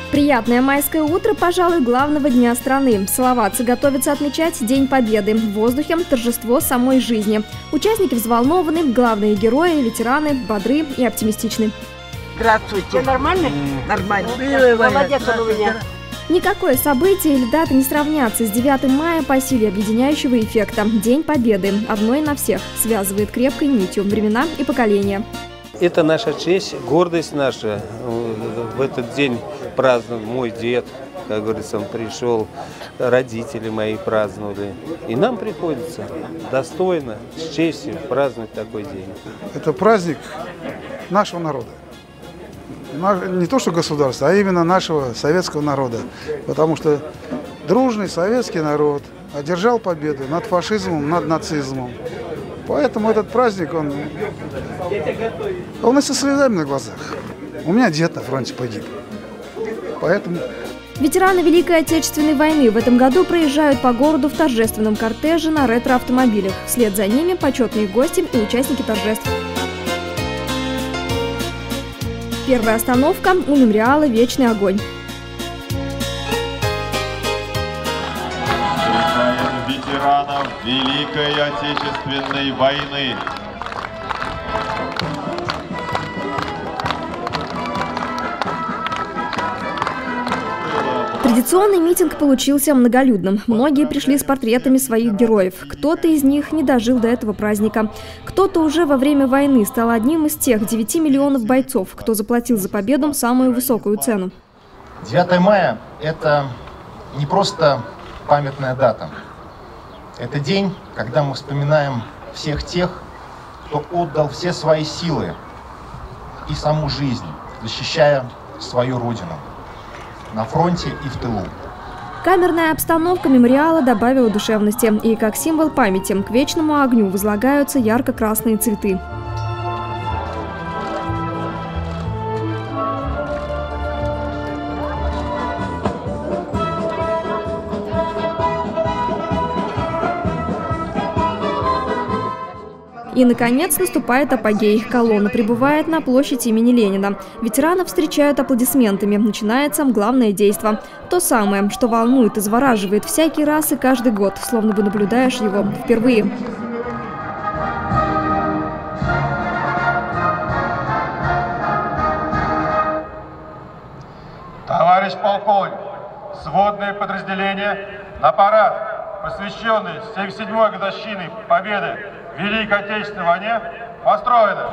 Приятное майское утро, пожалуй, главного дня страны. Салаватцы готовятся отмечать День Победы. В воздухе торжество самой жизни. Участники взволнованы, главные герои, ветераны, бодры и оптимистичны. Здравствуйте. Все нормально? Нормально. Молодец он у меня. Никакое событие или дата не сравнятся с 9 мая по силе объединяющего эффекта. День Победы. Одно и на всех. Связывает крепкой нитью времена и поколения. Это наша честь, гордость наша. В этот день празднует мой дед, как говорится, он пришел, родители мои праздновали. И нам приходится достойно, с честью праздновать такой день. Это праздник нашего народа. Не то что государства, а именно нашего советского народа. Потому что дружный советский народ одержал победу над фашизмом, над нацизмом. Поэтому этот праздник, он со слезами на глазах. У меня дед на фронте погиб. Поэтому... Ветераны Великой Отечественной войны в этом году проезжают по городу в торжественном кортеже на ретро-автомобилях. Вслед за ними почетные гости и участники торжеств. Первая остановка у мемориала «Вечный огонь». Ветеранов Великой Отечественной войны. Традиционный митинг получился многолюдным. Многие пришли с портретами своих героев. Кто-то из них не дожил до этого праздника. Кто-то уже во время войны стал одним из тех 9 миллионов бойцов, кто заплатил за победу самую высокую цену. 9 мая – это не просто памятная дата. Это день, когда мы вспоминаем всех тех, кто отдал все свои силы и саму жизнь, защищая свою родину на фронте и в тылу. Камерная обстановка мемориала добавила душевности. И как символ памяти к вечному огню возлагаются ярко-красные цветы. И, наконец, наступает апогей. Колонна прибывает на площадь имени Ленина. Ветеранов встречают аплодисментами. Начинается главное действо. То самое, что волнует и завораживает всякий раз и каждый год, словно бы наблюдаешь его впервые. Товарищ полковник, сводное подразделение на парад, посвященный 77-й годовщине Победы в Великой Отечественной войне, построено.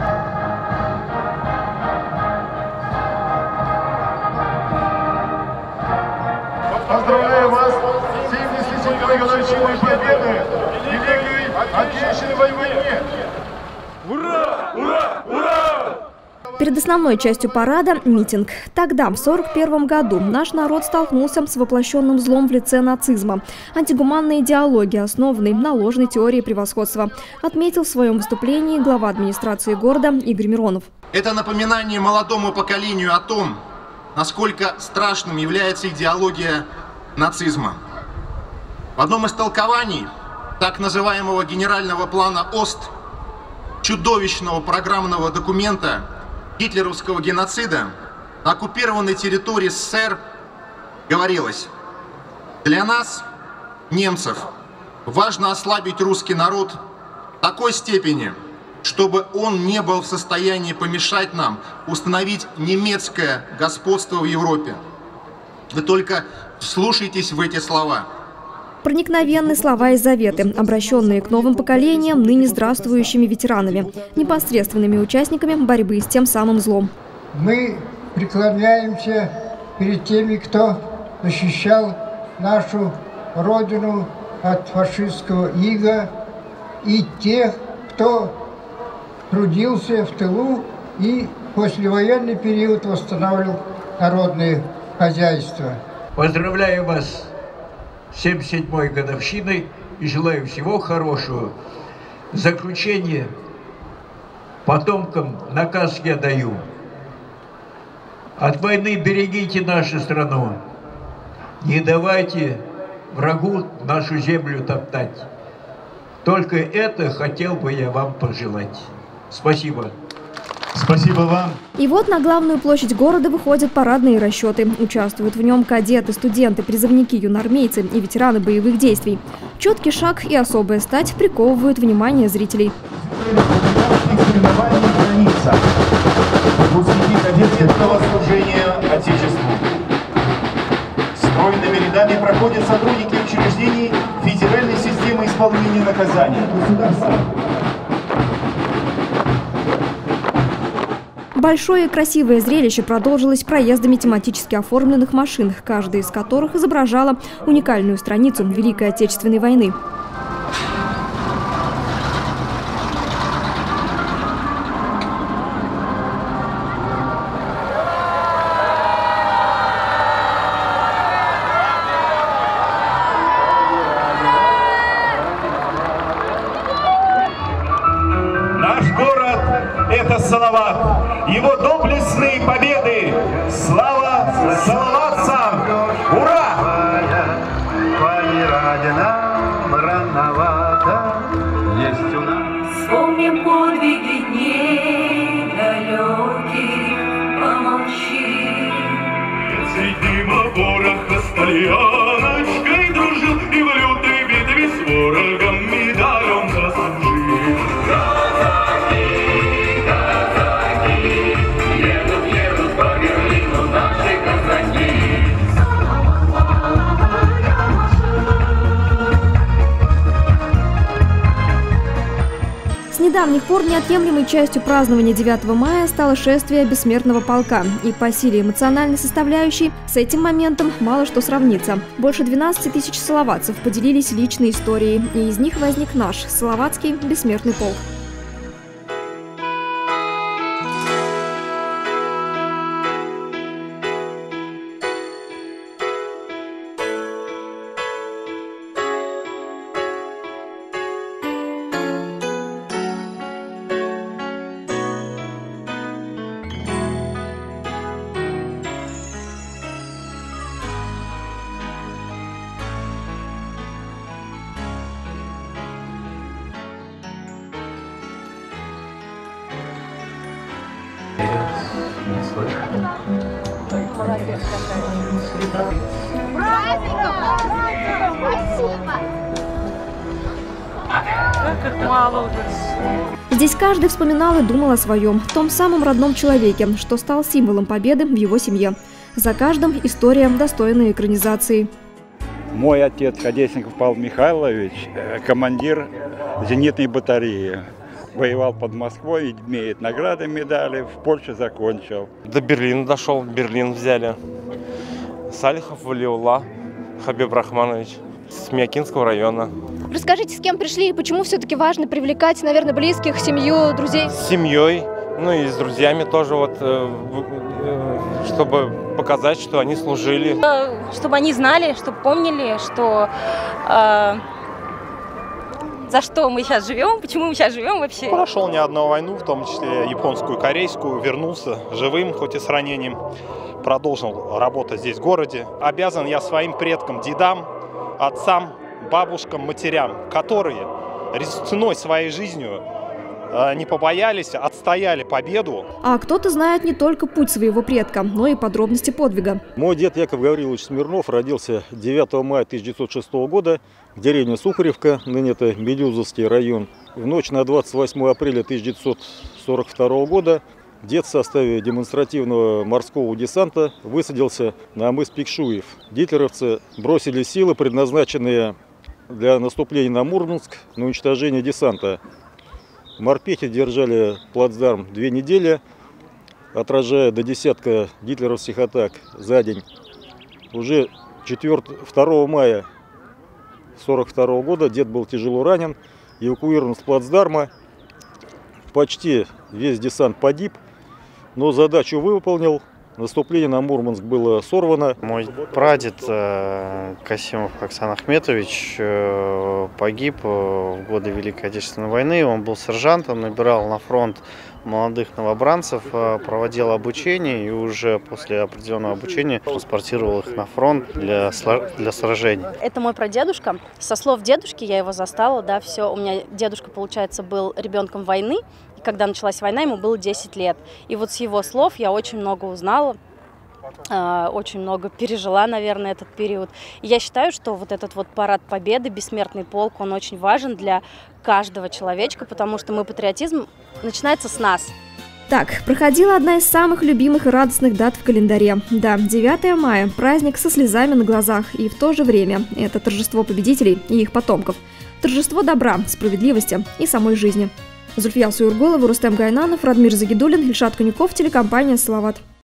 Поздравляю вас с 77-й годовщиной Победы в Великой Отечественной войне! Ура! Ура! Ура! Перед основной частью парада – митинг. Тогда, в 1941 году, наш народ столкнулся с воплощенным злом в лице нацизма. Антигуманной идеологии, основанной на ложной теории превосходства, отметил в своем выступлении глава администрации города Игорь Миронов. Это напоминание молодому поколению о том, насколько страшным является идеология нацизма. В одном из толкований так называемого генерального плана ОСТ, чудовищного программного документа гитлеровского геноцида на оккупированной территории СССР, говорилось: для нас, немцев, важно ослабить русский народ в такой степени, чтобы он не был в состоянии помешать нам установить немецкое господство в Европе. Вы только вслушайтесь в эти слова. Проникновенные слова и заветы, обращенные к новым поколениям, ныне здравствующими ветеранами, непосредственными участниками борьбы с тем самым злом. Мы преклоняемся перед теми, кто защищал нашу Родину от фашистского ига, и тех, кто трудился в тылу и послевоенный период восстанавливал народное хозяйство. Поздравляю вас с 77-й годовщиной и желаю всего хорошего. В заключение потомкам наказ я даю: от войны берегите нашу страну, не давайте врагу нашу землю топтать. Только это хотел бы я вам пожелать. Спасибо. Спасибо вам. И вот на главную площадь города выходят парадные расчеты. Участвуют в нем кадеты, студенты, призывники, юноармейцы и ветераны боевых действий. Четкий шаг и особая стать приковывают внимание зрителей. Выпускники кадетского служения Отечеству. Стройными рядами проходят сотрудники учреждений Федеральной системы исполнения наказаний. Большое и красивое зрелище продолжилось проездами тематически оформленных машин, каждая из которых изображала уникальную страницу Великой Отечественной войны. Наш город – это Салават. Его доблестные победы. Слава салаватцам! Ура! Вспомним подвиги дней далеких, помолчи. Среди пороха с Тальяночкой дружил и в лютой битве с ворогом медалем заслужил. С недавних пор неотъемлемой частью празднования 9 мая стало шествие бессмертного полка. И по силе эмоциональной составляющей с этим моментом мало что сравнится. Больше 12 тысяч салаватцев поделились личной историей, и из них возник наш Салаватский бессмертный полк. Здесь каждый вспоминал и думал о своем, том самом родном человеке, что стал символом победы в его семье. За каждым история, достойная экранизации. Мой отец, Кадесников Павел Михайлович, командир зенитной батареи. Воевал под Москвой, имеет награды, медали, в Польше закончил. До Берлина дошел, Берлин взяли. Салихов Валиулла Хабиб Рахманович с Миякинского района. Расскажите, с кем пришли и почему все-таки важно привлекать, наверное, близких, семью, друзей? С семьей, ну и с друзьями тоже, вот, чтобы показать, что они служили. Чтобы они знали, чтобы помнили, что... за что мы сейчас живем, почему мы сейчас живем вообще. Прошел не одну войну, в том числе японскую, корейскую, вернулся живым, хоть и с ранением. Продолжил работать здесь в городе. Обязан я своим предкам, дедам, отцам, бабушкам, матерям, которые ценой своей жизнью не побоялись, отстояли победу. А кто-то знает не только путь своего предка, но и подробности подвига. Мой дед Яков Гаврилович Смирнов родился 9 мая 1906 года в деревне Сухаревка, ныне это Медюзовский район. В ночь на 28 апреля 1942 года дед в составе демонстративного морского десанта высадился на мыс Пикшуев. Гитлеровцы бросили силы, предназначенные для наступления на Мурманск, на уничтожение десанта. В морпехе держали плацдарм 2 недели, отражая до десятка гитлеровских атак за день. Уже 2 мая 1942 года дед был тяжело ранен, эвакуирован с плацдарма. Почти весь десант погиб, но задачу выполнил. Наступление на Мурманск было сорвано. Мой прадед Касимов Оксан Ахметович погиб в годы Великой Отечественной войны. Он был сержантом, набирал на фронт молодых новобранцев, проводил обучение и уже после определенного обучения транспортировал их на фронт для сражений. Это мой прадедушка. Со слов дедушки, я его застала, да, все. У меня дедушка, получается, был ребенком войны. когда началась война, ему было 10 лет. И вот с его слов я очень много узнала, очень много пережила, наверное, этот период. И я считаю, что вот этот вот парад Победы, бессмертный полк, он очень важен для каждого человечка, потому что патриотизм начинается с нас. Так, проходила одна из самых любимых и радостных дат в календаре. Да, 9 мая – праздник со слезами на глазах, и в то же время это торжество победителей и их потомков. Торжество добра, справедливости и самой жизни. Зульфия Суюргулова, Рустем Гайнанов, Радмир Загидуллин, Ильшат Конюков, телекомпания «Салават».